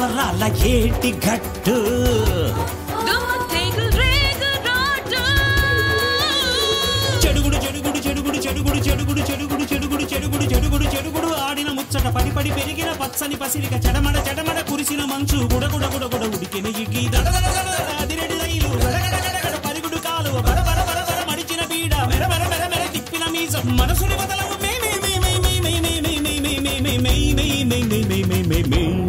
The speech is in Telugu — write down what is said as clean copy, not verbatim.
సంబరాల ఏటి గట్టు చెడుగుడు చెడుగుడు చెడుగుడు చెడుగుడు చెడుగుడు చెడుగుడు చెడుగుడు చెడుగుడు చెడుగుడు చెడుగుడు ఆడిన ముచ్చట పడి పడి పెరిగిన పచ్చని పసిరిక చెడమడ చెడమడ కురిసిన మంచు గుడగుడ గుడగుడ ఉడికిన ఇగ్గి అదిరెడి రైలు పరిగుడు కాలువ బడ బడ బడ బడ మడిచిన బీడ మెర మెర మెర మెర తిప్పిన మీసం మనసుని బదలవు మే మే మే మే మే మే మే మే మే మే మే మే మే మే మే మే మే మే